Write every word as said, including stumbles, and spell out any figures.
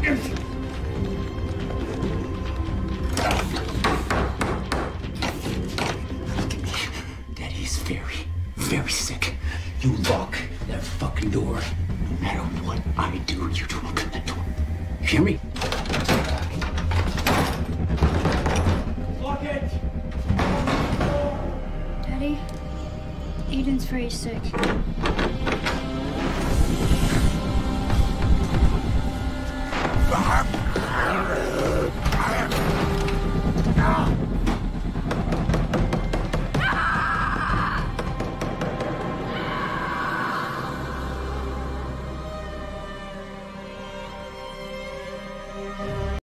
Daddy's very, very sick. You lock that fucking door. No matter what I do, you don't open that door. You hear me? Lock it! Daddy, Aiden's very sick.